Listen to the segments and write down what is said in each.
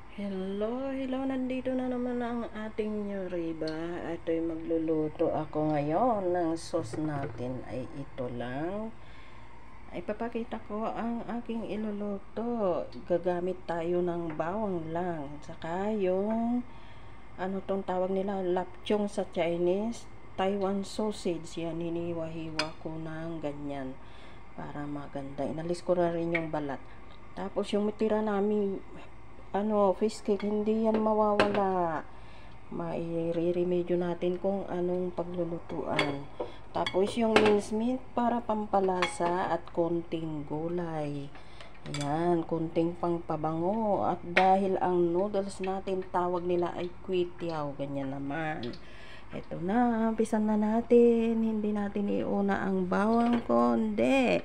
Hello, nandito na naman ang ating Yuriba. Ito'y magluluto ako ngayon ng sauce natin ay ito lang. Ay papakita ko ang aking iluluto. Gagamit tayo ng bawang lang. Saka yung ano tong tawag nila, lapchong sa Chinese, Taiwan sausage. Yan, hiniwa-hiwa ko ng ganyan para maganda. Inalis ko na rin yung balat. Tapos yung tira namin fish cake, hindi yan mawawala. Maire-remedyo natin kung anong paglulutuan. Tapos yung mincemeat para pampalasa at konting gulay. Ayan, konting pangpabango. At dahil ang noodles natin, tawag nila ay kwitiao, ganyan naman. Ito na, umpisan na natin. Hindi natin iuna ang bawang kundi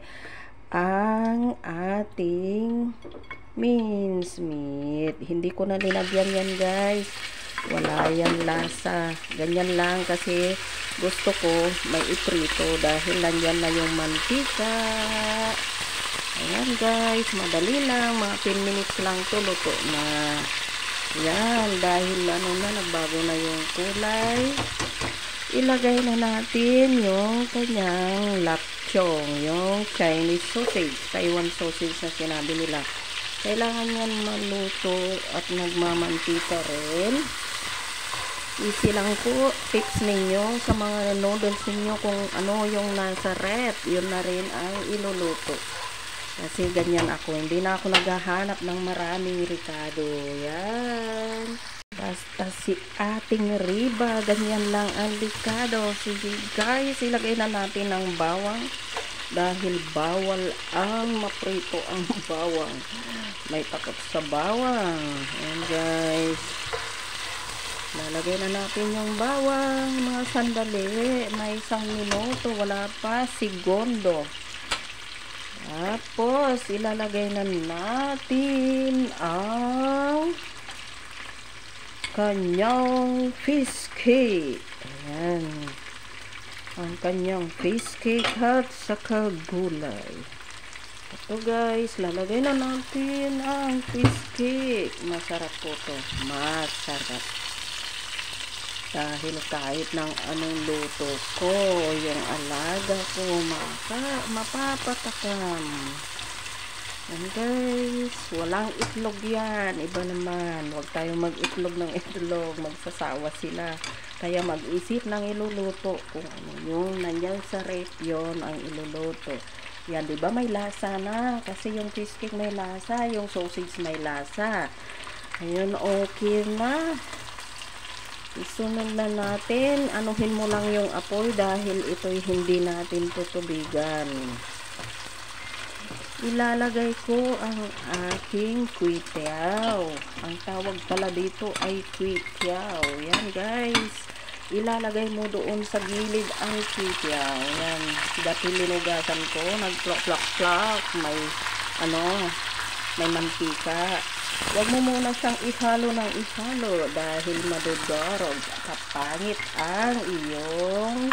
ang ating mincemeat. Hindi ko na linagyan yan, guys. Wala yan lasa. Ganyan lang kasi gusto ko may iprito dahil nandyan na yung mantika. Ayan, guys. Madali lang. Mga 10 minutes lang to, luto na. Yan. Dahil nagbago na yung kulay. Ilagay na natin yung kanyang lapchong, yung Chinese sausage, Taiwan sausage na sinabi nila. Kailangan yan maluto at nagmamantika rin. Easy lang po. Tips ninyo sa mga noodles ninyo kung ano yung nasa rep, yun na rin ang iluluto. Kasi ganyan ako. Hindi na ako naghahanap ng maraming ricado. Yan. Basta si ating riba, ganyan lang ang ricado. Sige guys, ilagay na natin ang bawang. Dahil bawal ang maprito ang bawang. May takot sa bawang. Ayan guys. Lalagay na natin yung bawang. Mga sandali. May 1 minuto. Wala pa. Segundo. Tapos, ilalagay na natin ang kanyang fish cake. Ayan. Ang kanyang fish cake at saka gulay. Ito guys, lalagay na natin ang fish cake. Masarap po to. Masarap. Dahil kahit ng anong luto ko, yung alaga ko, mapapatakam. And guys, walang itlog yan. Iba naman. Huwag tayong mag-itlog ng itlog. Magsasawa sila. Kaya mag-isip ng iluluto. Kung ano yung nandyan sa rep, yun ang iluluto. Yan, diba may lasa na? Kasi yung fish cake may lasa. Yung sausage may lasa. Ayun, okay na. Isunod na natin. Anuhin mo lang yung apoy dahil ito'y hindi natin tutubigan. Ilalagay ko ang aking kwitiao. Ang tawag pala dito ay kwitiao. Yan guys. Ilalagay mo doon sa gilid ang kwitiao. Yan. Dati linugasan ko. Nag-plak-plak-plak. May mantika. Huwag mo muna siyang ihalo ng ihalo dahil madudorog. Kapangit ang iyong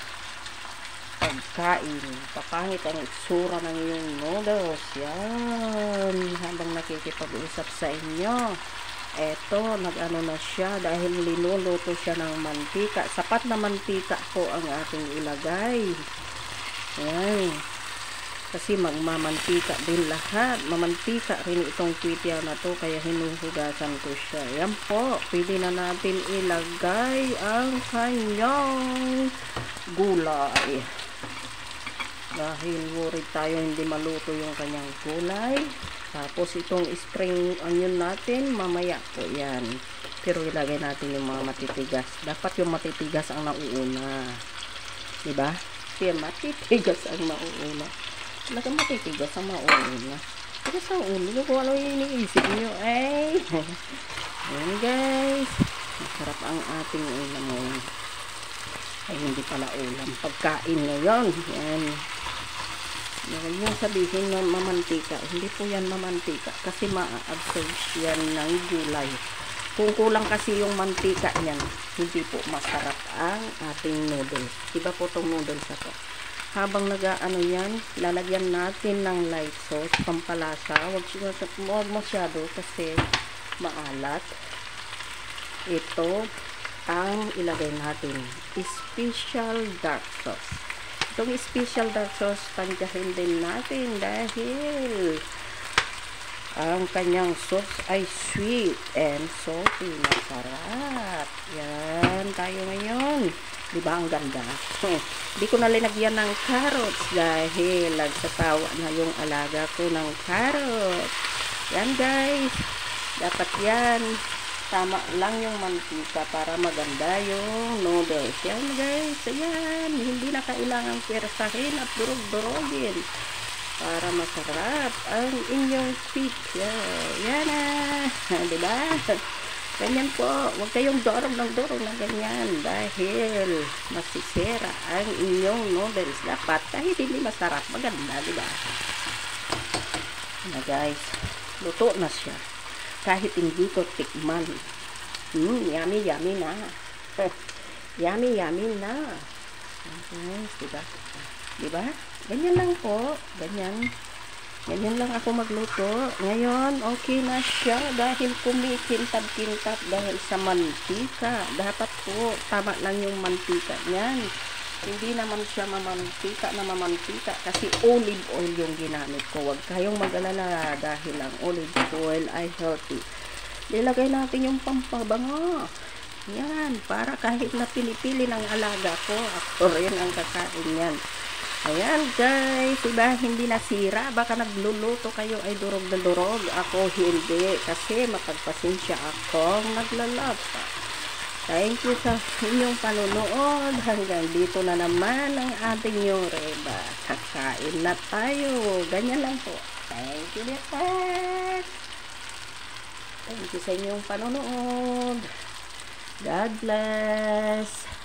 pagkain. Papangit ang itsura ng iyong noodles. Yan. Habang nakikipag-usap sa inyo. Eto, nag-ano na siya dahil linuluto siya ng mantika. Sapat na mantika po ang ating ilagay. Yan. Kasi magmamantika din lahat. Mamantika rin itong kwitiao na to. Kaya hinuhugasan ko siya. Yan po. Pwede na natin ilagay ang kanyang gulay. Dahil worried tayo hindi maluto yung kanyang gulay. Tapos itong spring onion natin, mamaya po yan. Pero ilagay natin yung mga matitigas. Dapat yung matitigas ang nauuna. Diba? Kaya matitigas ang nauuna. Talaga matitigas ang mauuna. Tigas ang ulo. Kung ano yung iniisip nyo. Ay! Ayan guys. Masarap ang ating ulam ngayon. Ay hindi pala ulam. Pagkain ngayon. Yan. Huwag nyo sabihin na mamantika. Hindi po yan mamantika. Kasi ma-absorb yan ng gulay. Kung kulang kasi yung mantika niyan, hindi po masarap ang ating noodles. Iba po itong noodles na to. Habang nag-ano yan, lalagyan natin ng light sauce, pampalasa. Huwag masyado kasi maalat. Ito ang ilagay natin, special dark sauce. Itong special dark sauce, tansyahin din natin dahil ang kanyang sauce ay sweet and salty. Masarap. Yan tayo ngayon. Diba ang ganda? Hindi ko na linagyan ng carrots dahil nagsasawa na yung alaga ko ng carrots. Yan guys. Dapat yan. Tama lang yung mantika para maganda yung noodles. Yan guys. Ayan. Hindi na kailangang persahin at durog-durogin para masarap ang inyong pizza. Yan na. Diba? Ganyan po. Huwag kayong dorong ng dorong na ganyan dahil masisira ang inyong noodles. Dapat kahit hindi masarap, maganda. Diba? Na guys. Luto na siya. Kahit hindi ko tikman. Yummy, yummy na. Yummy, yummy na. Guys, diba? Diba? Ganyan lang po. Ganyan. Ganyan lang ako magluto. Ngayon, okay na siya dahil kumikintab-kintab dahil sa mantika. Dapat po, tama lang yung mantika niyan. Hindi naman siya mamantika na mamantika kasi olive oil yung ginamit ko. Huwag kayong mag-alala dahil ang olive oil ay healthy. Nilagay natin yung pampabango. Yan, para kahit na pinipili ng alaga ko, ako rin ang kakain yan. Ayan guys, diba hindi nasira, baka nagluluto kayo ay durog na durog, ako hindi, kasi mapagpasensya akong naglalata. Thank you sa inyong panunood, hanggang dito na naman ang ating yung reba. Kakain na tayo, ganyan lang po. Thank you Lita. Thank you sa inyong panunood. God bless.